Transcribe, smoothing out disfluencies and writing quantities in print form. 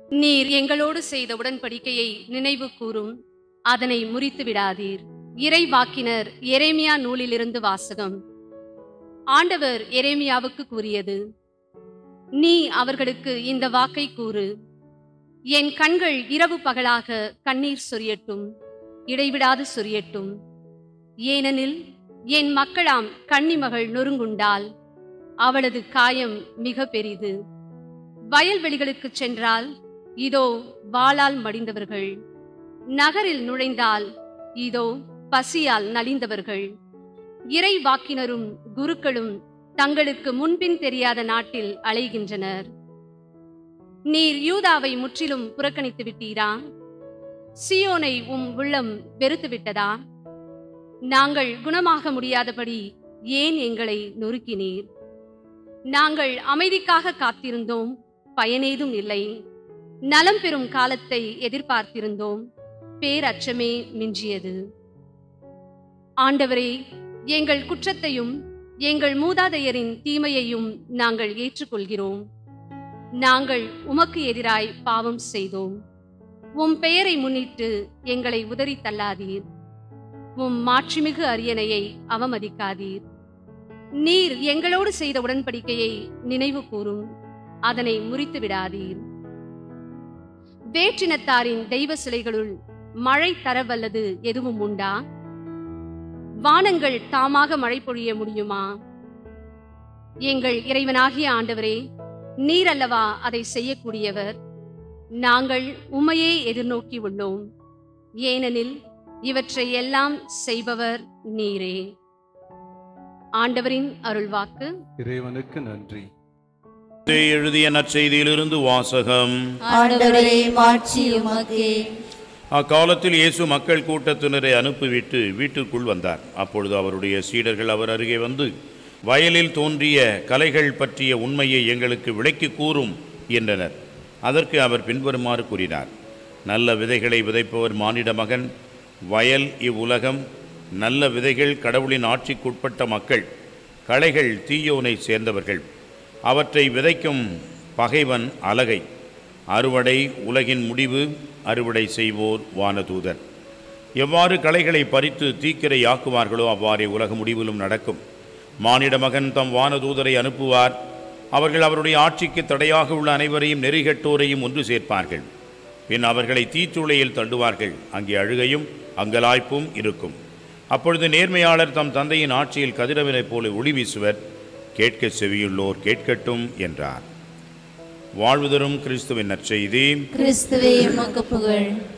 நீர் எங்களோடு செய்த உடன்படிக்கையை நினைவு கூறும், அதனை முறித்து விடாதீர். இறைவாக்கினர் எரேமியா நூலிலிருந்து வாசகம். ஆண்டவர் எரேமியாவுக்கு கூறியது: நீ அவர்களுக்கு இந்த வாக்கை கூறு. என் கண்கள் இரவு பகலாக கண்ணீர் சொரியட்டும், இடைவிடாது சொரியட்டும். ஏனெனில் என் மக்களாம் கன்னிமகள் நொறுங்குண்டாள், அவளது காயம் மிக பெரிது. வயல்வெளிகளுக்கு சென்றால் இதோ வாளால் மடிந்தவர்கள், நகரில் நுழைந்தால் இதோ பசியால் நலிந்தவர்கள். இறைவாக்கினரும் குருக்களும் தங்களுக்கு முன்பின் தெரியாத நாட்டில் அலைகின்றனர். நீர் யூதாவை முற்றிலும் புறக்கணித்து விட்டீரா? சியோனை உள்ளம் வெறுத்து விட்டதா? நாங்கள் குணமாக முடியாதபடி ஏன் எங்களை நொறுக்கினீர்? நாங்கள் அமைதிக்காக காத்திருந்தோம், பயனேதும் இல்லை. நலம் பெறும் காலத்தை எதிர்பார்த்திருந்தோம், பேரச்சமே மிஞ்சியது. ஆண்டவரே, எங்கள் குற்றத்தையும் எங்கள் மூதாதையரின் தீமையையும் நாங்கள் ஏற்றுக்கொள்கிறோம். நாங்கள் உமக்கு எதிராய் பாவம் செய்தோம். உம் பெயரை முன்னிட்டு எங்களை உதறி தள்ளாதீர். உம் மாட்சிமிகு அரியணையை அவமதிக்காதீர். நீர் எங்களோடு செய்த உடன்படிக்கையை நினைவு கூறும், அதனை முறித்து விடாதீர். வேற்றினத்தாரின் தெய்வ சிலைகளுள் மழை தரவல்லது எதுவும் உண்டா? வானங்கள் தாமாக மழை பொழிய முடியுமா? எங்கள் இறைவனாகிய ஆண்டவரே, நீர் அல்லவா அதை செய்யக்கூடியவர். நாங்கள் உம்மையே எதிர்நோக்கி உள்ளோம், ஏனெனில் இவற்றை எல்லாம் செய்பவர் நீரே. ஆண்டவரின் அருள்வாக்கு. இறைவனுக்கு நன்றி. எழுதிய நற்செய்தியிலிருந்து வாசகம். ஆண்டவரே, மாட்சி உமக்கே. அக்காலத்தில் இயேசு மக்கள் கூட்டத்தினரை அனுப்பிவிட்டு வீட்டுக்குள் வந்தார். அப்பொழுது அவருடைய சீடர்கள் அவர் அருகே வந்து, வயலில் தோன்றிய கலைகள் பற்றிய உண்மையை எங்களுக்கு விளக்கி கூறும் என்றனர். அதற்கு அவர் பின்வருமாறு கூறினார்: நல்ல விதைகளை விதைப்பவர் மானிட மகன். வயல் இவ்வுலகம். நல்ல விதைகள் கடவுளின் ஆட்சிக்குட்பட்ட மக்கள். களைகள் தீயோனை சேர்ந்தவர்கள். அவற்றை விதைக்கும் பகைவன் அலகை. அறுவடை உலகின் முடிவு. அறுவடை செய்வோர் வானதூதர். எவ்வாறு களைகளை பறித்து தீக்கிரை ஆக்குவார்களோ அவ்வாறே உலக முடிவிலும் நடக்கும். மானிட மகன் தம் வானதூதரை அனுப்புவார். அவர்கள் அவருடைய ஆட்சிக்கு தடையாக உள்ள அனைவரையும் நெறிகட்டோரையும் ஒன்று சேர்ப்பார்கள். பின் அவர்களை தீச்சூளையில் தள்ளுவார்கள். அங்கே அழுகையும் அங்கலாய்ப்பும் இருக்கும். அப்பொழுது நேர்மையாளர் தம் தந்தையின் ஆட்சியில் கதிரவனைப் போல ஒளி வீசுவர். கேட்க செவியுள்ளோர் கேட்கட்டும் என்றார். வாழ்வு தரும் கிறிஸ்துவின் நற்செய்தி. கிறிஸ்துவே உமக்கு புகழ்.